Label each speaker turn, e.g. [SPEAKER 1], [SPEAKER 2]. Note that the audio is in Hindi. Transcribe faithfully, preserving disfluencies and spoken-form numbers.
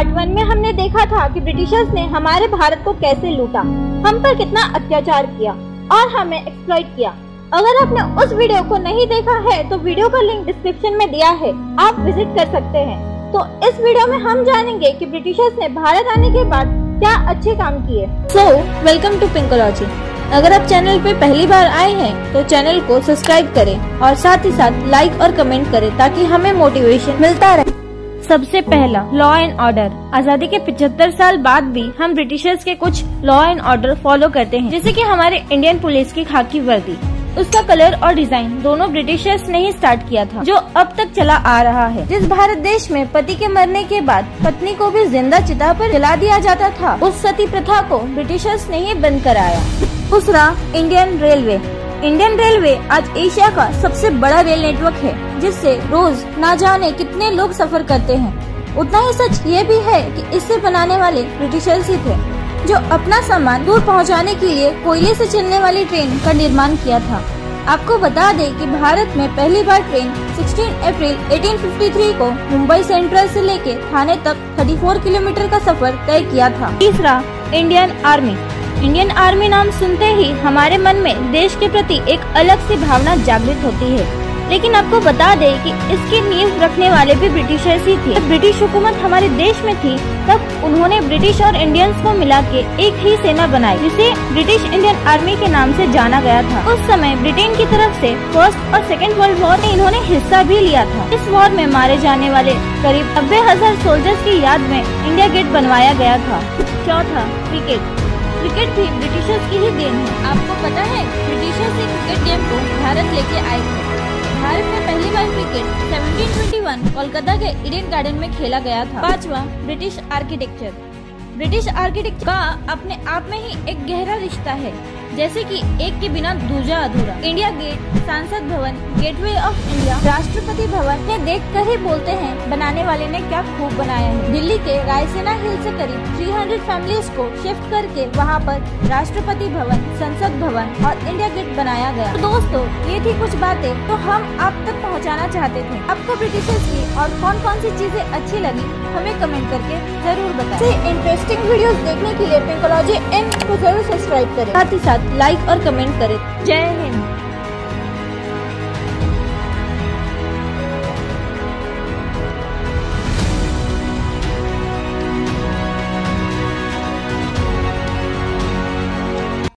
[SPEAKER 1] पार्ट वन में हमने देखा था कि ब्रिटिशर्स ने हमारे भारत को कैसे लूटा, हम पर कितना अत्याचार किया और हमें एक्सप्लॉइट किया। अगर आपने उस वीडियो को नहीं देखा है तो वीडियो का लिंक डिस्क्रिप्शन में दिया है, आप विजिट कर सकते हैं। तो इस वीडियो में हम जानेंगे कि ब्रिटिशर्स ने भारत आने के बाद क्या अच्छे काम किए।
[SPEAKER 2] So welcome to Pinkology. अगर आप चैनल पे पहली बार आए हैं तो चैनल को सब्सक्राइब करें और साथ ही साथ लाइक और कमेंट करें ताकि हमें मोटिवेशन मिलता रहे। सबसे पहला, लॉ एंड ऑर्डर। आजादी के पचहत्तर साल बाद भी हम ब्रिटिशर्स के कुछ लॉ एंड ऑर्डर फॉलो करते हैं, जैसे कि हमारे इंडियन पुलिस की खाकी वर्दी। उसका कलर और डिजाइन दोनों ब्रिटिशर्स ने ही स्टार्ट किया था, जो अब तक चला आ रहा है। जिस भारत देश में पति के मरने के बाद पत्नी को भी जिंदा चिता पर जला दिया जाता था, उस सती प्रथा को ब्रिटिशर्स ने ही बंद कराया। दूसरा, इंडियन रेलवे। इंडियन रेलवे आज एशिया का सबसे बड़ा रेल नेटवर्क है, जिससे रोज ना जाने कितने लोग सफर करते हैं। उतना ही सच ये भी है कि इसे बनाने वाले ब्रिटिशर्स ही थे, जो अपना सामान दूर पहुंचाने के लिए कोयले से चलने वाली ट्रेन का निर्माण किया था। आपको बता दें कि भारत में पहली बार ट्रेन सोलह अप्रैल अठारह सौ तिरेपन को मुंबई सेंट्रल से लेके थाने तक चौंतीस किलोमीटर का सफर तय किया था। तीसरा, इंडियन आर्मी। इंडियन आर्मी नाम सुनते ही हमारे मन में देश के प्रति एक अलग सी भावना जागृत होती है, लेकिन आपको बता दें कि इसकी नींव रखने वाले भी ब्रिटिशर्स ही थे। जब ब्रिटिश हुकूमत हमारे देश में थी तब उन्होंने ब्रिटिश और इंडियंस को मिला के एक ही सेना बनाई, जिसे ब्रिटिश इंडियन आर्मी के नाम से जाना गया था। उस समय ब्रिटेन की तरफ से फर्स्ट और सेकेंड वर्ल्ड वॉर में इन्होंने हिस्सा भी लिया था। इस वॉर में मारे जाने वाले करीब नब्बे हजार सोल्जर्स की याद में इंडिया गेट बनवाया गया था। चौथा, क्रिकेट। क्रिकेट भी ब्रिटिशर्स की ही देन है। आपको पता है ब्रिटिशर्स ही क्रिकेट गेम को भारत लेके आए थे। भारत में पहली बार क्रिकेट सत्रह सौ इक्कीस कोलकाता के ईडन गार्डन में खेला गया था। पांचवा, ब्रिटिश आर्किटेक्चर। ब्रिटिश आर्किटेक्चर का अपने आप में ही एक गहरा रिश्ता है, जैसे कि एक के बिना दूजा अधूरा। इंडिया गेट, संसद भवन, gateway of India, Rashtrapati Bhavan ने देख कर ही बोलते हैं बनाने वाले ने क्या खूब बनाया है। दिल्ली के रायसेना हिल से करीब तीन सौ फैमिलीज को शिफ्ट करके वहां पर राष्ट्रपति भवन, संसद भवन और इंडिया गेट बनाया गया। तो दोस्तों, ये थी कुछ बातें तो हम आप तक पहुँचाना चाहते थे। आपको ब्रिटिशर्स की और कौन कौन सी चीजें अच्छी लगी हमें कमेंट करके जरूर बताएं। इंटरेस्टिंग वीडियोस देखने के लिए पिंकोलॉजी इन को जरूर सब्सक्राइब करें, साथ ही साथ लाइक और कमेंट करें। जय हिंद।